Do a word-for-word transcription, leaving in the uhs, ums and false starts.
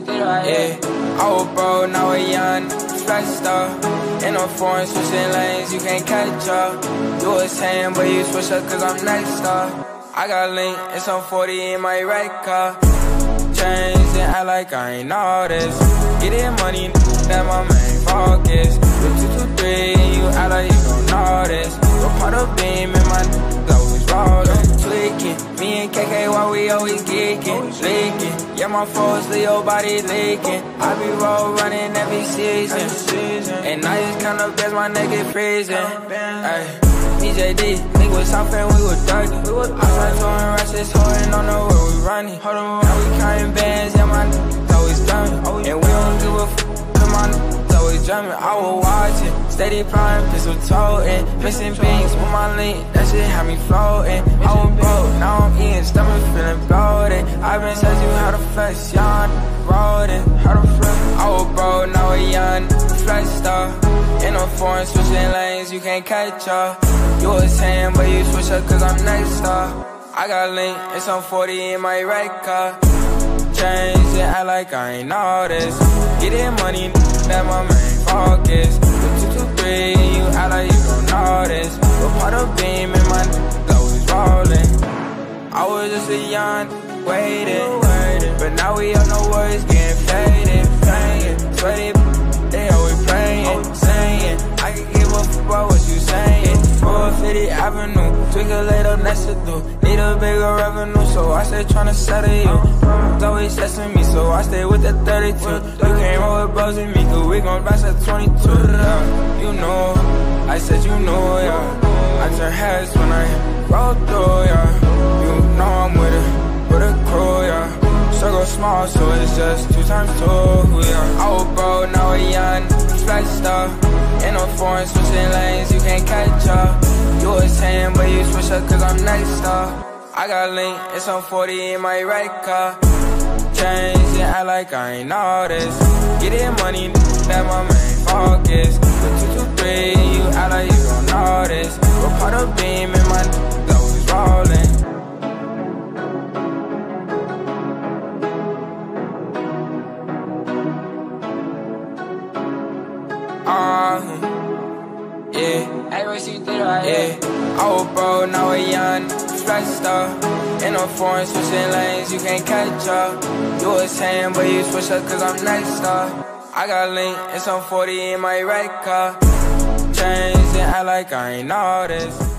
Yeah, I was broke, now we're young, flexed up. In a foreign, switching lanes, you can't catch up. You was saying, but you switch up cause I'm next up. I got link and some forty in my right car. Change and act like I ain't all this. Getting money, that my main focus. With two two three and you act like you don't know this. Go part of beam and my always rollin', tweaking. Me and K K, why we always geeking, leaking. Yeah, my foes, Leo body leaking. I be roll running every season, and I just count up as my nigga freezing. Ay. D J D, nigga was south and we was dirty. Outside throwing ratchets, holding on the where we running. Now we counting bands, yeah, my niggas always drumming. And we don't give a f***, cause my niggas always drumming. I was watching, steady prime, pistol toting. Missing beans with my link, that shit had me floating. I was broke, now I'm eating, stomach feeling bloated. I been said you how to flex, young, rolling, how to flex. I was broke, now we're young, flexed up. In a foreign, switching lanes, you can't catch up. You was saying, but you switch up cause I'm next up. I got link and some forty in my right car. Change and act like I ain't all this. Getting money, that my main focus. With two two three and you act like you don't know this. But part of beam and my always rollin'. I was just a young, waiting. But now we all know words getting faded, playing. Sweaty, they always playing, saying I can give a fuck about what you saying. four fifty Avenue, twinkle later next to do. Need a bigger revenue, so I stay tryna settle you. It's always testing me, so I stay with that thirty-two. You can't roll with bros with me, cause we gon' blast at twenty-two. Yeah, you know, I said you know, yeah. I turn heads when I roll through, yeah. You know I'm with it, with a crew, yeah. Circle small, so it's just two times two, yeah. I was broke, now we're young, flexed up. In a foreign, switching lanes, you can't catch up. You was saying, but you switch up cause I'm next up. I got link and some forty in my right car. Change and act like I ain't all this. Getting money, that my main focus. With two two three, you act like you don't know this. But part of beam and my always rollin'. Uh, yeah, yeah. I was broke, now we're young, flexed up. In a foreign, switching lanes, you can't catch up. You was saying, but you switch up cause I'm next up. I got link and some forty in my right car. Change and act like I ain't all this.